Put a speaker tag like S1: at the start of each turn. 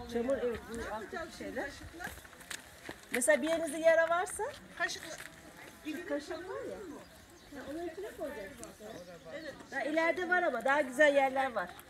S1: Çamur evet. Bu alttaki şeyler. Mesela bir yerinizde yara varsa
S2: Kaşıkla.
S1: kaşık var ya. Onun içine koyacaksın. Evet. Daha ileride var ama daha güzel yerler var.